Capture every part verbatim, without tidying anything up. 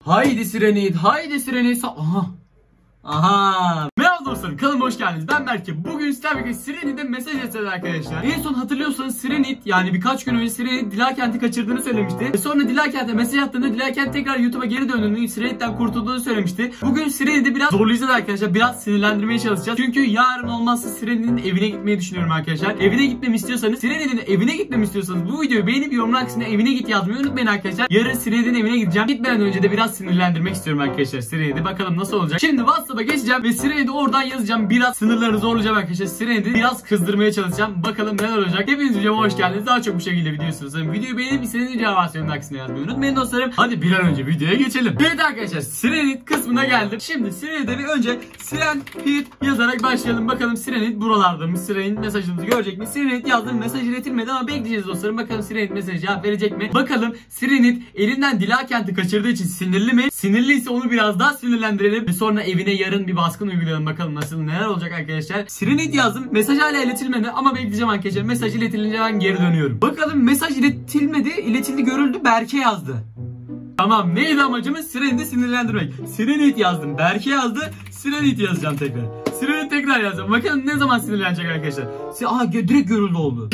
Haydi Sirenit, haydi Sirenit. Aha. Aha. Merhaba dostlarım, kanalıma hoş geldiniz. Ben Berke. Bugün sizlerle birlikte Sirenit'e mesaj etseniz arkadaşlar. En son hatırlıyorsanız Sirenit, yani birkaç gün önce Sirenit Dilakent'i kaçırdığını söylemişti. Ve sonra Dilakent'e mesaj attığında Dilakent tekrar YouTube'a geri döndüğünü, Sirenit'ten kurtulduğunu söylemişti. Bugün Sirenit'i biraz zorlayacağız arkadaşlar. Biraz sinirlendirmeye çalışacağız. Çünkü yarın olmazsa Sirenit'in evine gitmeyi düşünüyorum arkadaşlar. Evine gitmemi istiyorsanız, Sirenit'in evine gitmemi istiyorsanız bu videoyu beğenip yorumlar kısmına evine git yazmayı unutmayın arkadaşlar. Yarın Sirenit'in evine gideceğim. Gitmeden önce de biraz sinirlendirmek istiyorum arkadaşlar Sirenit'i. Bakalım nasıl olacak. Şimdi WhatsApp'a geçeceğim ve Sirenit'i oradan yazacağım. Biraz sınırlarını zorlayacağım arkadaşlar. Sirenit'i biraz kızdırmaya çalışacağım. Bakalım neler olacak. Hepiniz videoma hoş geldiniz. Daha çok bu şekilde video istiyorsanız videoyu beğenip istediğiniz cevabını aksine yazmayı unutmayın dostlarım. Hadi bir an önce videoya geçelim. Evet arkadaşlar, Sirenit kısmına geldim. Şimdi Sirenit'e bir önce Sirenit yazarak başlayalım. Bakalım Sirenit buralarda mı? Sirenit mesajımızı görecek mi? Sirenit yazdım, mesaj iletilmedi ama bekleyeceğiz dostlarım. Bakalım Sirenit mesajı cevap verecek mi? Bakalım Sirenit elinden Dilakent'i kaçırdığı için sinirli mi? Sinirliyse onu biraz daha sinirlendirelim. Ve sonra evine yarın bir baskın uygulayalım. Bakalım nasıl, neler olacak arkadaşlar. Sirenit yazdım. Mesaj hala iletilmedi ama bekleyeceğim arkadaşlar. Mesaj iletilince ben geri dönüyorum. Bakalım mesaj iletilmedi. İletildi görüldü. Berke yazdı. Tamam, neydi amacımız? Sirenit'i sinirlendirmek. Sirenit yazdım. Berke yazdı. Sirenit yazacağım tekrar. Sirenit tekrar yazacağım. Bakalım ne zaman sinirlenecek arkadaşlar. Aha, direkt görüldü oldu.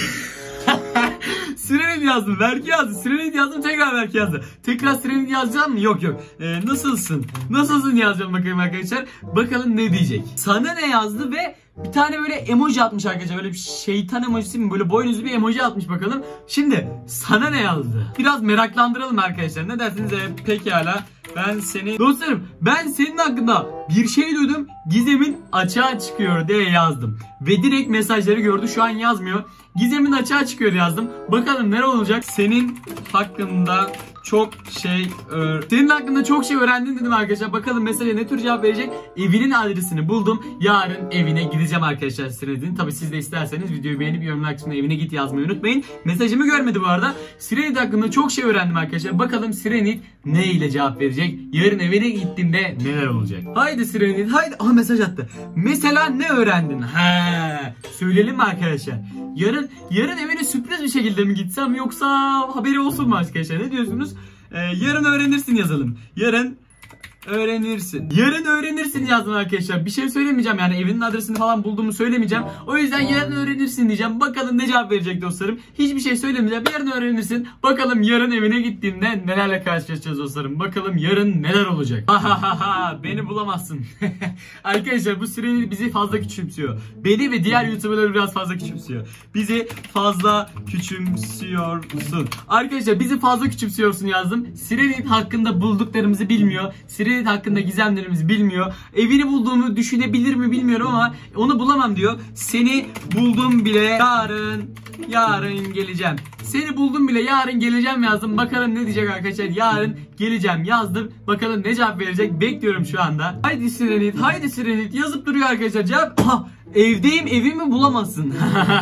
Sirenit yazdım, Berke yazdı. Sirenit yazdım, tekrar Berke yazdı. Tekrar Sirenit yazacağım mı? Yok yok. Ee, nasılsın? Nasılsın yazacağım bakayım arkadaşlar. Bakalım ne diyecek. Sana ne yazdı ve bir tane böyle emoji atmış arkadaşlar. Böyle bir şeytan emojisi mi? Böyle boynuzlu bir emoji atmış bakalım. Şimdi sana ne yazdı? Biraz meraklandıralım arkadaşlar. Ne dersiniz? Evet, pekala. Ben seni... Dostlarım, ben senin hakkında bir şey duydum. Gizem'in açığa çıkıyor diye yazdım. Ve direkt mesajları gördü. Şu an yazmıyor. Gizem'in açığa çıkıyor yazdım. Bakalım ne olacak? Senin hakkında çok şey öğ... Senin hakkında çok şey öğrendim dedim arkadaşlar. Bakalım mesaja ne tür cevap verecek? Evinin adresini buldum. Yarın evine gideceğim arkadaşlar Sirenit'in. Tabi siz de isterseniz videoyu beğenip yorumlar kısmına evine git yazmayı unutmayın. Mesajımı görmedi bu arada. Sirenit hakkında çok şey öğrendim arkadaşlar. Bakalım Sirenit ne ile cevap verecek? Yarın evine gittiğimde neler olacak? Haydi Sirenit, haydi. Aha, mesaj attı. Mesela ne öğrendin? He, söyleyelim mi arkadaşlar? Yarın yarın evine sürpriz bir şekilde mi gitsem, yoksa haberi olsun mu arkadaşlar? Ne diyorsunuz? Ee, yarın öğrenirsin yazalım. Yarın öğrenirsin. Yarın öğrenirsin yazdım arkadaşlar. Bir şey söylemeyeceğim, yani evinin adresini falan bulduğumu söylemeyeceğim. O yüzden yarın öğrenirsin diyeceğim. Bakalım ne cevap verecek dostlarım. Hiçbir şey söylemeyeceğim. Yarın öğrenirsin. Bakalım yarın evine gittiğimde nelerle karşılaşacağız dostlarım. Bakalım yarın neler olacak. Ha ha ha ha. Beni bulamazsın. Arkadaşlar, bu Sirenit bizi fazla küçümsüyor. Beni ve diğer YouTuber'ları biraz fazla küçümsüyor. Bizi fazla küçümsüyorsun. Arkadaşlar, bizi fazla küçümsüyorsun yazdım. Sirenit hakkında bulduklarımızı bilmiyor. Sirenit hakkında gizemlerimizi bilmiyor. Evini bulduğumu düşünebilir mi bilmiyorum ama onu bulamam diyor. Seni buldum bile, yarın yarın geleceğim. Seni buldum bile, yarın geleceğim yazdım. Bakalım ne diyecek arkadaşlar. Yarın geleceğim yazdım. Bakalım ne cevap verecek. Bekliyorum şu anda. Haydi Sirenit, haydi Sirenit yazıp duruyor arkadaşlar. Cevap, aha, evdeyim, evimi bulamazsın.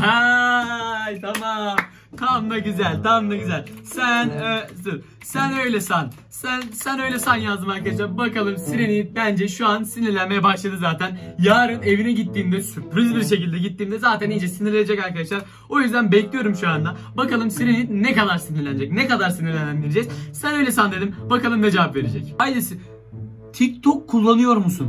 Tamam. Tam da güzel, tam da güzel. Sen ö, dur. Sen öyle san. Sen sen öyle san yazdım arkadaşlar. Bakalım Sirenit bence şu an sinirlenmeye başladı zaten. Yarın evine gittiğimde, sürpriz bir şekilde gittiğimde zaten iyice sinirlenecek arkadaşlar. O yüzden bekliyorum şu anda. Bakalım Sirenit ne kadar sinirlenecek? Ne kadar sinirlendireceğiz? Sen öyle san dedim. Bakalım ne cevap verecek. Haydi. TikTok kullanıyor musun?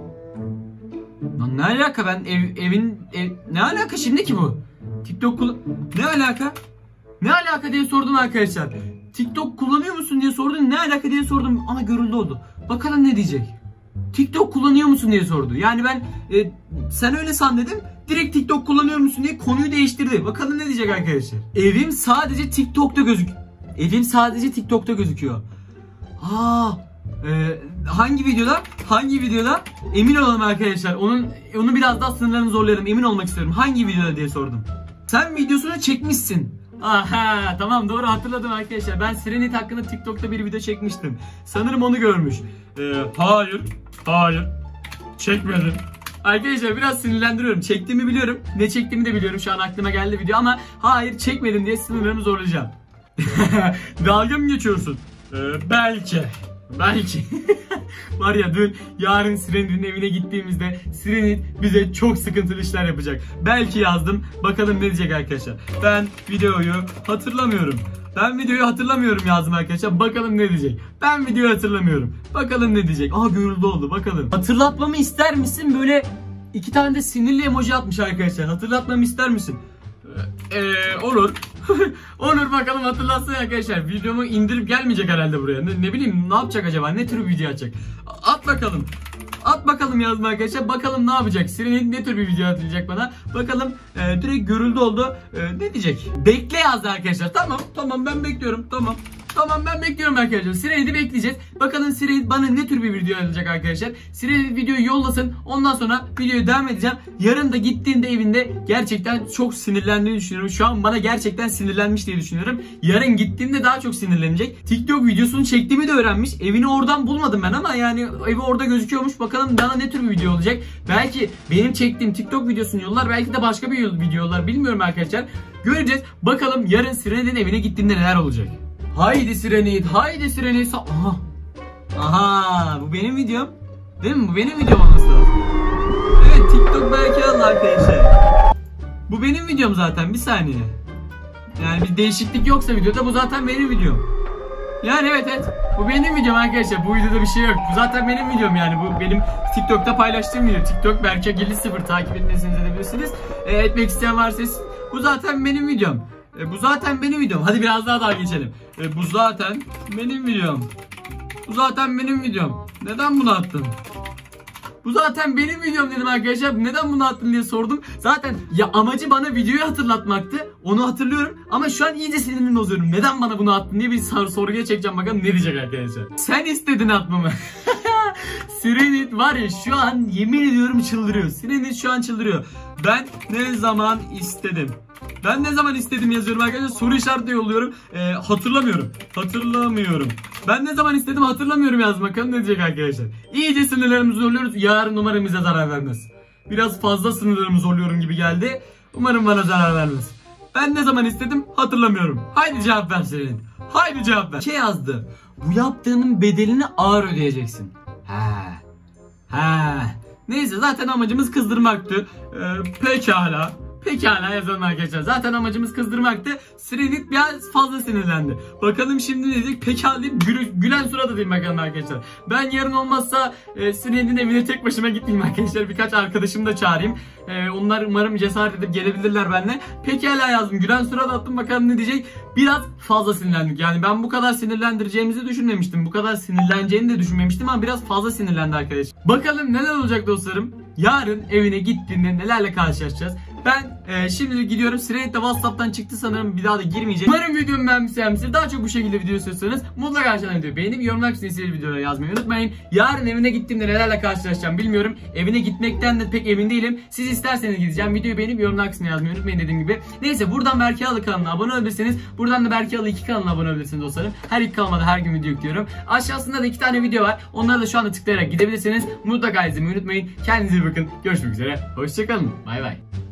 Lan ne alaka, ben ev, evin ev, ne alaka şimdi ki bu? TikTok kullan... Ne alaka? Ne alaka diye sordum arkadaşlar. TikTok kullanıyor musun diye sordum. Ne alaka diye sordum. Ama görüldü oldu. Bakalım ne diyecek. TikTok kullanıyor musun diye sordu. Yani ben e, sen öyle san dedim. Direkt TikTok kullanıyor musun diye konuyu değiştirdi. Bakalım ne diyecek arkadaşlar. Evim sadece TikTok'ta gözük. Evim sadece TikTok'ta gözüküyor. Aa, e, hangi videoda? Hangi videoda? Emin olalım arkadaşlar. Onun onu biraz daha sınırlarını zorlayalım. Emin olmak istiyorum. Hangi videoda diye sordum. Sen videosunu çekmişsin. Aha, tamam, doğru hatırladım arkadaşlar. Ben Sirenit hakkında TikTok'ta bir video çekmiştim. Sanırım onu görmüş. Ee, hayır, hayır, çekmedim. Arkadaşlar biraz sinirlendiriyorum. Çektiğimi biliyorum. Ne çektiğimi de biliyorum. Şu an aklıma geldi video ama hayır çekmedim diye sınırlarımı zorlayacağım. Dalga mı geçiyorsun? Ee, belki. Belki. Var ya, dün yarın Sirenit'in evine gittiğimizde Sirenit bize çok sıkıntılı işler yapacak. Belki yazdım. Bakalım ne diyecek arkadaşlar. Ben videoyu hatırlamıyorum. Ben videoyu hatırlamıyorum yazdım arkadaşlar. Bakalım ne diyecek. Ben videoyu hatırlamıyorum. Bakalım ne diyecek. Aha görüldü oldu bakalım. Hatırlatmamı ister misin? Böyle iki tane de sinirli emoji atmış arkadaşlar. Hatırlatmamı ister misin? Eee olur. Olur bakalım hatırlatsın arkadaşlar. Videomu indirip gelmeyecek herhalde buraya. Ne, ne bileyim ne yapacak acaba? Ne tür bir video atacak? At bakalım. At bakalım yazma arkadaşlar. Bakalım ne yapacak? Siren'in ne tür bir video atacak bana? Bakalım e, direkt görüldü oldu. E, ne diyecek? Bekle yazdı arkadaşlar. Tamam. Tamam ben bekliyorum. Tamam. Tamam ben bekliyorum arkadaşlar. Siren'i bekleyeceğiz. Bakalım Siren bana ne tür bir video atacak arkadaşlar. Siren videoyu yollasın. Ondan sonra videoyu devam edeceğim. Yarın da gittiğinde evinde gerçekten çok sinirlendiğini düşünüyorum. Şu an bana gerçekten sinirlenmiş diye düşünüyorum. Yarın gittiğinde daha çok sinirlenecek. TikTok videosunu çektiğimi de öğrenmiş. Evini oradan bulmadım ben ama yani evi orada gözüküyormuş. Bakalım bana ne tür bir video olacak. Belki benim çektiğim TikTok videosunu yollar. Belki de başka bir video yollar. Bilmiyorum arkadaşlar. Göreceğiz. Bakalım yarın Siren'in evine gittiğinde neler olacak. Haydi Sirenit, haydi Sirenit. Aha. Aha, bu benim videom. Değil mi? Bu benim videom olması lazım. Evet, TikTok belki alın arkadaşlar. Bu benim videom zaten, bir saniye. Yani bir değişiklik yoksa videoda bu zaten benim videom. Yani evet evet. Bu benim videom arkadaşlar. Bu videoda bir şey yok. Bu zaten benim videom yani. Bu benim TikTok'ta paylaştığım video. TikTok Berke Gilli sıfır takip etmesiniz edebilirsiniz. E, etmek isteyen varsa bu zaten benim videom. E, bu zaten benim videom. Hadi biraz daha daha geçelim. E, bu zaten benim videom. Bu zaten benim videom. Neden bunu attın? Bu zaten benim videom dedim arkadaşlar. Neden bunu attın diye sordum. Zaten ya amacı bana videoyu hatırlatmaktı. Onu hatırlıyorum. Ama şu an iyice sinirimi bozuyorum. Neden bana bunu attın diye bir sor sorguya çekeceğim. Bakalım ne diyecek arkadaşlar. Sen istedin atmamı. Sirenit var ya şu an yemin ediyorum çıldırıyor. Sirenit şu an çıldırıyor. Ben ne zaman istedim? Ben ne zaman istedim yazıyorum arkadaşlar. Soru işareti yolluyorum. Ee, hatırlamıyorum. Hatırlamıyorum. Ben ne zaman istedim hatırlamıyorum yaz bakalım ne diyecek arkadaşlar. İyice sınırlarımızı zorluyoruz. Yarın umarım bize zarar vermez. Biraz fazla sınırlarımı zorluyorum gibi geldi. Umarım bana zarar vermez. Ben ne zaman istedim hatırlamıyorum. Haydi cevap ver Sirenit. Haydi cevap ver. Şey yazdı. Bu yaptığının bedelini ağır ödeyeceksin. He. He. Neyse zaten amacımız kızdırmaktı. Ee, pekala. Pekala yazalım arkadaşlar. Zaten amacımız kızdırmaktı. Sirenit biraz fazla sinirlendi. Bakalım şimdi ne diyecek? Pekala deyip gül gülen surata diyeyim bakalım arkadaşlar. Ben yarın olmazsa e, Sirenit'in evine tek başıma gitmeyeyim arkadaşlar. Birkaç arkadaşımı da çağırayım. E, onlar umarım cesaret edip gelebilirler benimle. Pekala yazdım. Gülen surat attım bakalım ne diyecek? Biraz fazla sinirlendik. Yani ben bu kadar sinirlendireceğimizi düşünmemiştim. Bu kadar sinirleneceğini de düşünmemiştim ama biraz fazla sinirlendi arkadaşlar. Bakalım neler olacak dostlarım? Yarın evine gittiğinde nelerle karşılaşacağız? Ben e, şimdi gidiyorum. Sirenit de WhatsApp'tan çıktı sanırım. Bir daha da girmeyeceğim. Umarım videomu beğenmişsiniz. Daha çok bu şekilde video istiyorsanız mutlaka aşağıdan videoyu beğenip yorumlar kısmına istediğiniz videoları yazmayı unutmayın. Yarın evine gittiğimde nelerle karşılaşacağım bilmiyorum. Evine gitmekten de pek emin değilim. Siz isterseniz gideceğim. Videoyu beğenip yorumlar kısmına yazmayı unutmayın dediğim gibi. Neyse buradan Berke Alı kanalına abone olabilirsiniz. Buradan da Berke Alı iki kanalına abone olabilirsiniz dostlarım. Her iki kanalıma da her gün video yüklüyorum. Aşağısında da iki tane video var. Onları da şu anda tıklayarak gidebilirsiniz. Mutlaka izlemeyi unutmayın. Kendinize iyi bakın. Görüşmek üzere. Hoşçakalın. Bay bay.